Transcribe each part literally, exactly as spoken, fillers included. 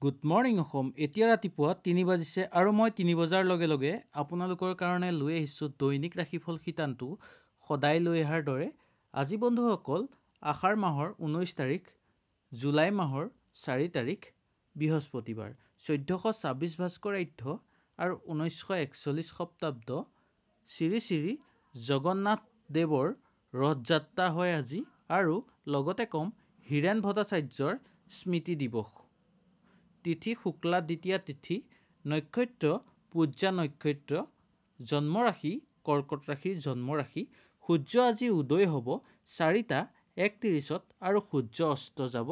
Good morning Assam. এতিয়া ৰাতিপুৱা তিনি বাজিছে আৰু মই তিনি বজাৰ লগে লগে আপোনালোকৰ কাৰণে লৈ আহিছোঁ দৈনিক ৰাশিফল শিতানটো সদায় লৈ অহাৰ দৰে। আজি বন্ধুসকল আষাৰ মাহৰ ঊনৈছ তাৰিখ, জুলাই মাহৰ চাৰি তাৰিখ, বৃহস্পতিবাৰ, চৈধ্যশ ছাব্বিছ ভাস্কৰাব্দ আৰু ঊনৈছশ একচল্লিছ শতাব্দ। শ্ৰী শ্ৰী জগন্নাথ দেৱৰ ৰথযাত্ৰা হয় আজি আৰু লগতে কম হীৰেণ ভট্টাচাৰ্যৰ স্মৃতি দিৱস। তিথি শুক্লা দ্বিতীয়া তিথি, নক্ষত্ৰ পূজা নক্ষত্ৰ, জন্মৰাশি কৰ্কট ৰাশিৰ জন্মৰাশি। সূৰ্য আজি উদয় হ'ব চাৰিটা একত্ৰিছত আৰু সূৰ্য অস্ত যাব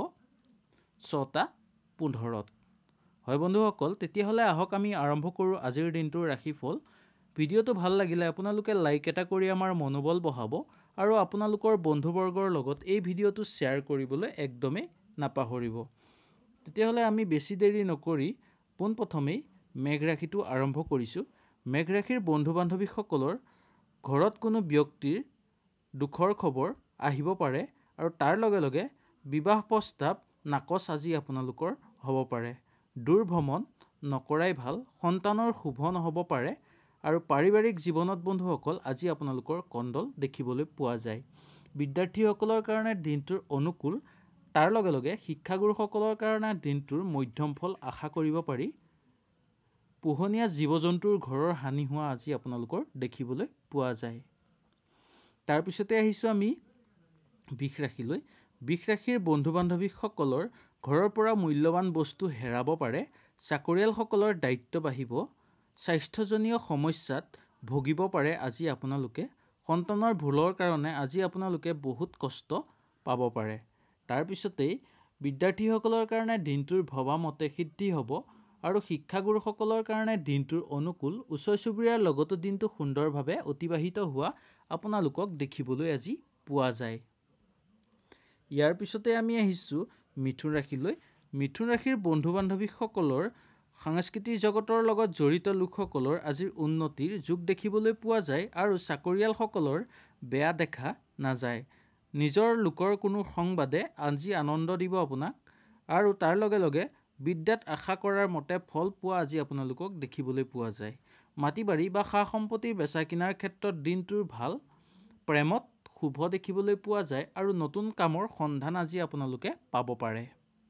ছটা পোন্ধৰত। হয় বন্ধুসকল, তেতিয়াহ'লে আহক আমি আৰম্ভ কৰোঁ আজিৰ দিনটোৰ ৰাশিফল। ভিডিঅ'টো ভাল লাগিলে আপোনালোকে লাইক এটা কৰি আমাৰ মনোবল বঢ়াব আৰু আপোনালোকৰ বন্ধুবৰ্গৰ লগত এই ভিডিঅ'টো শ্বেয়াৰ কৰিবলৈ একদমেই নাপাহৰিব। তেতিয়াহ'লে আমি বেছি দেৰি নকৰি পোনপ্ৰথমেই মেঘ ৰাশিটো আৰম্ভ কৰিছোঁ। মেঘ ৰাশিৰ বন্ধু বান্ধৱীসকলৰ ঘৰত কোনো ব্যক্তিৰ দুখৰ খবৰ আহিব পাৰে আৰু তাৰ লগে লগে বিবাহ প্ৰস্তাৱ নাকচ আজি আপোনালোকৰ হ'ব পাৰে। দূৰ ভ্ৰমণ নকৰাই ভাল, সন্তানৰ শুভ নহ'ব পাৰে আৰু পাৰিবাৰিক জীৱনত বন্ধুসকল আজি আপোনালোকৰ কণ্ডল দেখিবলৈ পোৱা যায়। বিদ্যাৰ্থীসকলৰ কাৰণে দিনটোৰ অনুকূল, তাৰ লগে লগে শিক্ষাগুৰুসকলৰ কাৰণে দিনটোৰ মধ্যম ফল আশা কৰিব পাৰি। পোহনীয়া জীৱ জন্তুৰ ঘৰৰ হানি হোৱা আজি আপোনালোকৰ দেখিবলৈ পোৱা যায়। তাৰপিছতে আহিছোঁ আমি বৃষ ৰাশিলৈ। বৃষ ৰাশিৰ বন্ধু বান্ধৱীসকলৰ ঘৰৰ পৰা মূল্যৱান বস্তু হেৰাব পাৰে। চাকৰিয়ালসকলৰ দায়িত্ব বাঢ়িব। স্বাস্থ্যজনীয় সমস্যাত ভুগিব পাৰে আজি আপোনালোকে। সন্তানৰ ভুলৰ কাৰণে আজি আপোনালোকে বহুত কষ্ট পাব পাৰে। তাৰপিছতেই বিদ্যাৰ্থীসকলৰ কাৰণে দিনটোৰ ভবা মতে সিদ্ধি হ'ব আৰু শিক্ষাগুৰুসকলৰ কাৰণে দিনটোৰ অনুকূল। ওচৰ চুবুৰীয়াৰ লগতো দিনটো সুন্দৰভাৱে অতিবাহিত হোৱা আপোনালোকক দেখিবলৈ আজি পোৱা যায়। ইয়াৰ পিছতে আমি আহিছোঁ মিথুন ৰাশিলৈ। মিথুন ৰাশিৰ বন্ধু বান্ধৱীসকলৰ সাংস্কৃতিক জগতৰ লগত জড়িত লোকসকলৰ আজিৰ উন্নতিৰ যোগ দেখিবলৈ পোৱা যায় আৰু চাকৰিয়ালসকলৰ বেয়া দেখা নাযায়। নিজৰ লোকৰ কোনো সংবাদে আজি আনন্দ দিব আপোনাক আৰু তাৰ লগে লগে বিদ্যাত আশা কৰাৰ মতে ফল পোৱা আজি আপোনালোকক দেখিবলৈ পোৱা যায়। মাটি বাৰী বা সা সম্পত্তি বেচা কিনাৰ ক্ষেত্ৰত দিনটোৰ ভাল। প্ৰেমত শুভ দেখিবলৈ পোৱা যায় আৰু নতুন কামৰ সন্ধান আজি আপোনালোকে পাব পাৰে।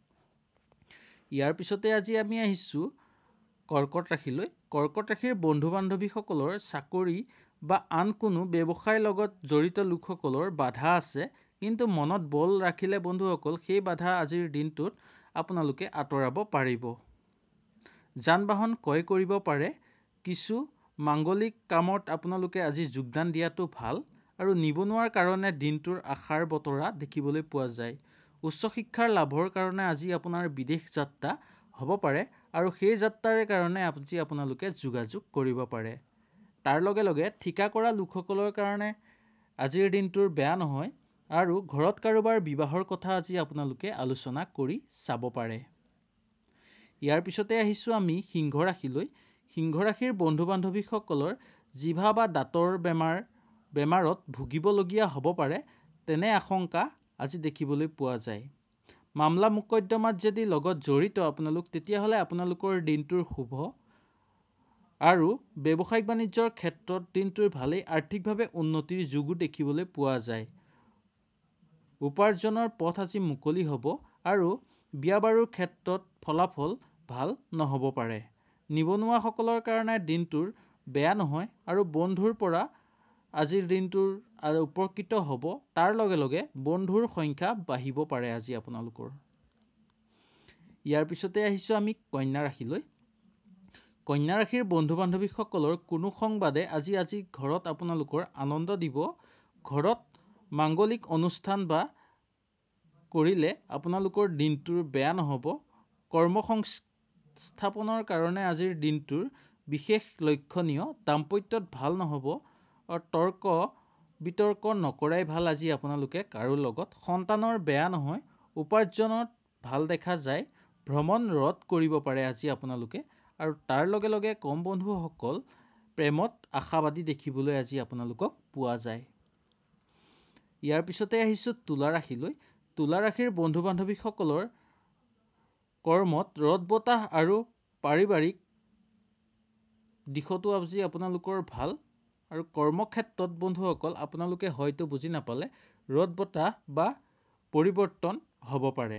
ইয়াৰ পিছতে আজি আমি আহিছোঁ কৰ্কট ৰাশিলৈ। কৰ্কট ৰাশিৰ বন্ধু বান্ধৱীসকলৰ চাকৰি বা আন কোনো ব্যৱসায়ৰ লগত জড়িত লোকসকলৰ বাধা আছে, কিন্তু মনত বল ৰাখিলে বন্ধুসকল সেই বাধা আজিৰ দিনটোত আপোনালোকে আঁতৰাব পাৰিব। যান বাহন ক্ৰয় কৰিব পাৰে। কিছু মাংগলিক কামত আপোনালোকে আজি যোগদান দিয়াটো ভাল আৰু নিবনুৱাৰ কাৰণে দিনটোৰ আশাৰ বতৰা দেখিবলৈ পোৱা যায়। উচ্চ শিক্ষাৰ লাভৰ কাৰণে আজি আপোনাৰ বিদেশ যাত্ৰা হ'ব পাৰে আৰু সেই যাত্ৰাৰে কাৰণে আজি আপোনালোকে যোগাযোগ কৰিব পাৰে। তাৰ লগে লগে ঠিকা কৰা লোকসকলৰ কাৰণে আজিৰ দিনটোৰ বেয়া নহয় আৰু ঘৰত কাৰোবাৰ বিবাহৰ কথা আজি আপোনালোকে আলোচনা কৰি চাব পাৰে। ইয়াৰ পিছতে আহিছোঁ আমি সিংহ ৰাশিলৈ। সিংহ ৰাশিৰ বন্ধু বান্ধৱীসকলৰ জিভা বা দাঁতৰ বেমাৰ বেমাৰত ভুগিবলগীয়া হ'ব পাৰে, তেনে আশংকা আজি দেখিবলৈ পোৱা যায়। মামলা মোকদ্দমাত যদি লগত জড়িত আপোনালোক, তেতিয়াহ'লে আপোনালোকৰ দিনটোৰ শুভ আৰু ব্যৱসায়িক বাণিজ্যৰ ক্ষেত্ৰত দিনটোৰ ভালেই আৰ্থিকভাৱে উন্নতিৰ যোগো দেখিবলৈ পোৱা যায়। উপাৰ্জনৰ পথ আজি মুকলি হ'ব আৰু বিয়া বাৰুৰ ক্ষেত্ৰত ফলাফল ভাল নহ'ব পাৰে। নিবনুৱাসকলৰ কাৰণে দিনটোৰ বেয়া নহয় আৰু বন্ধুৰ পৰা আজিৰ দিনটোৰ উপকৃত হ'ব। তাৰ লগে লগে বন্ধুৰ সংখ্যা বাঢ়িব পাৰে আজি আপোনালোকৰ। ইয়াৰ পিছতে আহিছোঁ আমি কন্যা ৰাশিলৈ। কন্যা ৰাশিৰ বন্ধু বান্ধৱীসকলৰ কোনো সংবাদে আজি আজি ঘৰত আপোনালোকৰ আনন্দ দিব। ঘৰত মাংগলিক অনুষ্ঠান বা কৰিলে আপোনালোকৰ দিনটোৰ বেয়া নহ'ব। কৰ্ম সংস্থাপনৰ কাৰণে আজিৰ দিনটোৰ বিশেষ লক্ষণীয়। দাম্পত্যত ভাল নহ'ব আৰু তৰ্ক বিতৰ্ক নকৰাই ভাল আজি আপোনালোকে কাৰো লগত। সন্তানৰ বেয়া নহয়, উপাৰ্জনত ভাল দেখা যায়। ভ্ৰমণ ৰদ কৰিব পাৰে আজি আপোনালোকে আৰু তাৰ লগে লগে কম বন্ধুসকল প্ৰেমত আশাবাদী দেখিবলৈ আজি আপোনালোকক পোৱা যায়। ইয়াৰ পিছতে আহিছোঁ তুলা ৰাশিলৈ। তুলা ৰাশিৰ বন্ধু বান্ধৱীসকলৰ কৰ্মত ৰদ বতাহ আৰু পাৰিবাৰিক দিশতো আজি আপোনালোকৰ ভাল আৰু কৰ্মক্ষেত্ৰত বন্ধুসকল আপোনালোকে হয়তো বুজি নাপালে ৰদ বতাহ বা পৰিৱৰ্তন হ'ব পাৰে।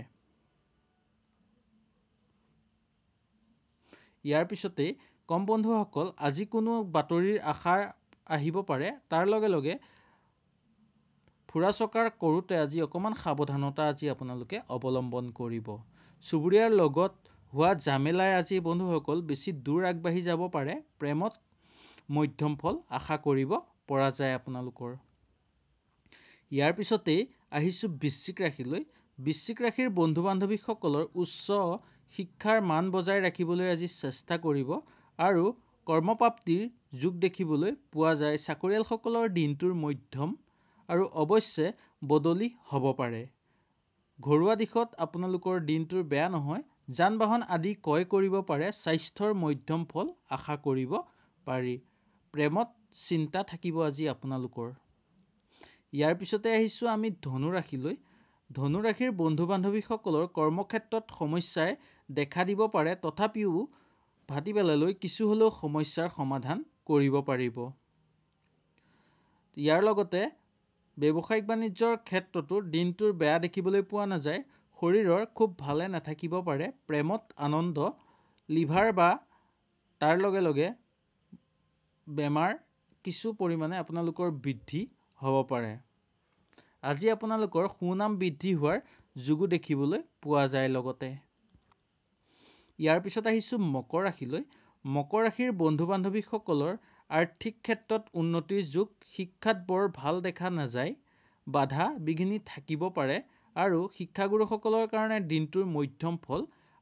ইয়াৰ পিছতে কম বন্ধুসকল আজি কোনো বাতৰিৰ আশা আহিব পাৰে, তাৰ লগে লগে ফুৰা চকাৰ কৰোঁতে আজি অকণমান সাৱধানতা আজি আপোনালোকে অৱলম্বন কৰিব। চুবুৰীয়াৰ লগত হোৱা জামেলাই আজি বন্ধুসকল বেছি দূৰ আগবাঢ়ি যাব পাৰে। প্ৰেমত মধ্যম ফল আশা কৰিব পৰা যায় আপোনালোকৰ। ইয়াৰ পিছতেই আহিছোঁ বৃশ্চিক ৰাশিলৈ। বৃশ্চিক ৰাশিৰ বন্ধু বান্ধৱীসকলৰ উচ্চ শিক্ষাৰ মান বজাই ৰাখিবলৈ আজি চেষ্টা কৰিব আৰু কৰ্মপ্ৰাপ্তিৰ যোগ দেখিবলৈ পোৱা যায়। চাকৰিয়ালসকলৰ দিনটোৰ মধ্যম আৰু অৱশ্যে বদলি হ'ব পাৰে। ঘৰুৱা দিশত আপোনালোকৰ দিনটোৰ বেয়া নহয়। যান বাহন আদি ক্ৰয় কৰিব পাৰে। স্বাস্থ্যৰ মধ্যম ফল আশা কৰিব পাৰি। প্ৰেমত চিন্তা থাকিব আজি আপোনালোকৰ। ইয়াৰ পিছতে আহিছোঁ আমি ধনু ৰাশিলৈ। ধনু ৰাশিৰ বন্ধু বান্ধৱীসকলৰ কৰ্মক্ষেত্ৰত সমস্যাই দেখা দিব পাৰে, তথাপিও ভাটিবেলালৈ কিছু হ'লেও সমস্যাৰ সমাধান কৰিব পাৰিব। ইয়াৰ লগতে ব্যৱসায়িক বাণিজ্যৰ ক্ষেত্ৰতো দিনটোৰ বেয়া দেখিবলৈ পোৱা নাযায়। শৰীৰৰ খুব ভালে নাথাকিব পাৰে। প্ৰেমত আনন্দ, লিভাৰ বা তাৰ লগে লগে বেমাৰ কিছু পৰিমাণে আপোনালোকৰ বৃদ্ধি হ'ব পাৰে। আজি আপোনালোকৰ সুনাম বৃদ্ধি হোৱাৰ যোগো দেখিবলৈ পোৱা যায়। লগতে ইয়াৰ পিছত আহিছোঁ মকৰ ৰাশিলৈ। মকৰ ৰাশিৰ বন্ধু বান্ধৱীসকলৰ আৰ্থিক ক্ষেত্ৰত উন্নতিৰ যোগ। শিক্ষাত বৰ ভাল দেখা নাযায়। বাধা বিঘিনি থাকিব পাৰে আৰু শিক্ষাগুৰুসকলৰ কাৰণে দিনটোৰ মধ্যম ফল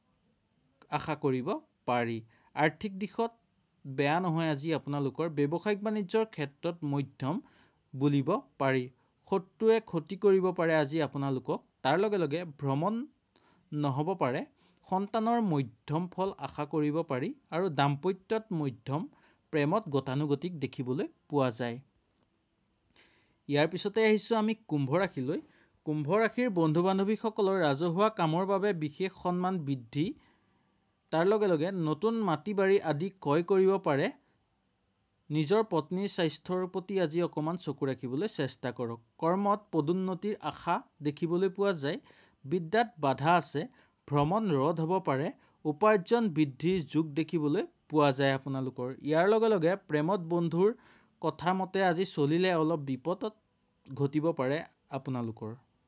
আশা কৰিব পাৰি। আৰ্থিক দিশত বেয়া নহয় আজি আপোনালোকৰ। ব্যৱসায়িক বাণিজ্যৰ ক্ষেত্ৰত মধ্যম বুলিব পাৰি। শত্ৰুৱে ক্ষতি কৰিব পাৰে আজি আপোনালোকক। তাৰ লগে লগে ভ্ৰমণ নহ'ব পাৰে। সন্তানৰ মধ্যম ফল আশা কৰিব পাৰি আৰু দাম্পত্যত মধ্যম, প্ৰেমত গতানুগতিক দেখিবলৈ পোৱা যায়। ইয়াৰ পিছতে আহিছোঁ আমি কুম্ভ ৰাশিলৈ। কুম্ভ ৰাশিৰ বন্ধু বান্ধৱীসকলৰ ৰাজহুৱা কামৰ বাবে বিশেষ সন্মান বৃদ্ধি। তাৰ লগে লগে নতুন মাটি বাৰী আদি ক্ৰয় কৰিব পাৰে। নিজৰ পত্নীৰ স্বাস্থ্যৰ প্ৰতি আজি অকণমান চকু ৰাখিবলৈ চেষ্টা কৰক। কৰ্মত পদোন্নতিৰ আশা দেখিবলৈ পোৱা যায়। বিদ্যাত বাধা আছে। ভ্ৰমণ ৰদ হ'ব পাৰে। উপাৰ্জন বৃদ্ধিৰ যোগ দেখিবলৈ পোৱা যায় আপোনালোকৰ। ইয়াৰ লগে লগে প্ৰেমত বন্ধুৰ কথা মতে আজি চলিলে অলপ বিপদত ঘটিব পাৰে আপোনালোকৰ।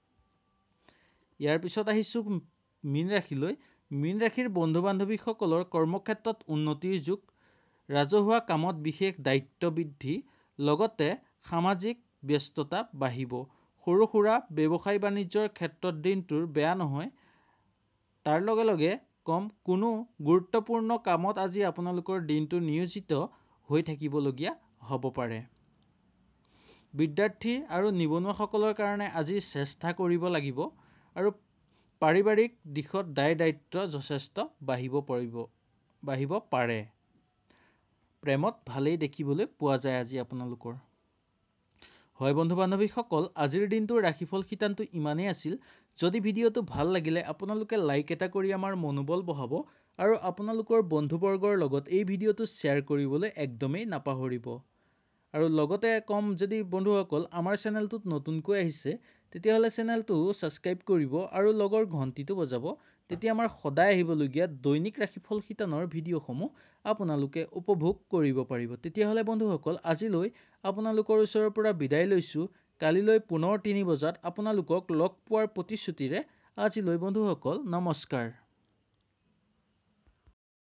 ইয়াৰ পিছত আহিছোঁ মীন ৰাশিলৈ। মীন ৰাশিৰ বন্ধু বান্ধৱীসকলৰ কৰ্মক্ষেত্ৰত উন্নতিৰ যোগ। ৰাজহুৱা কামত বিশেষ দায়িত্ব বৃদ্ধি। লগতে সামাজিক ব্যস্ততা বাঢ়িব। সৰু সুৰা ব্যৱসায় বাণিজ্যৰ ক্ষেত্ৰত দিনটোৰ বেয়া নহয়। তাৰ লগে লগে কম কোনো গুৰুত্বপূৰ্ণ কামত আজি আপোনালোকৰ দিনটো নিয়োজিত হৈ থাকিবলগীয়া হ'ব পাৰে। বিদ্যাৰ্থী আৰু নিবনুৱাসকলৰ কাৰণে আজি চেষ্টা কৰিব লাগিব আৰু পাৰিবাৰিক দিশত দায় দায়িত্ব যথেষ্ট বাঢ়িব পাৰিব বাঢ়িব পাৰে। প্ৰেমত ভালেই দেখিবলৈ পোৱা যায় আজি আপোনালোকৰ। হয় বন্ধু বান্ধৱীসকল, আজিৰ দিনটোৰ ৰাশিফল শিতানটো ইমানেই আছিল। যদি ভিডিঅ'টো ভাল লাগিলে আপোনালোকে লাইক এটা কৰি আমাৰ মনোবল বঢ়াব আৰু আপোনালোকৰ বন্ধুবৰ্গৰ লগত এই ভিডিঅ'টো শ্বেয়াৰ কৰিবলৈ একদমেই নাপাহৰিব। আৰু লগতে কম, যদি বন্ধুসকল আমাৰ চেনেলটোত নতুনকৈ আহিছে তেতিয়াহ'লে চেনেলটো ছাবস্ক্ৰাইব কৰিব আৰু লগৰ ঘণ্টিটো বজাব। তেতিয়া আমাৰ সদায় আহিবলগীয়া দৈনিক ৰাশিফল শিতানৰ ভিডিঅ'সমূহ আপোনালোকে উপভোগ কৰিব পাৰিব। তেতিয়াহ'লে বন্ধুসকল আজিলৈ আপোনালোকৰ ওচৰৰ পৰা বিদায় লৈছোঁ। কালিলৈ পুনৰ তিনি বজাত আপোনালোকক লগ পোৱাৰ প্ৰতিশ্ৰুতিৰে আজিলৈ বন্ধুসকল নমস্কাৰ।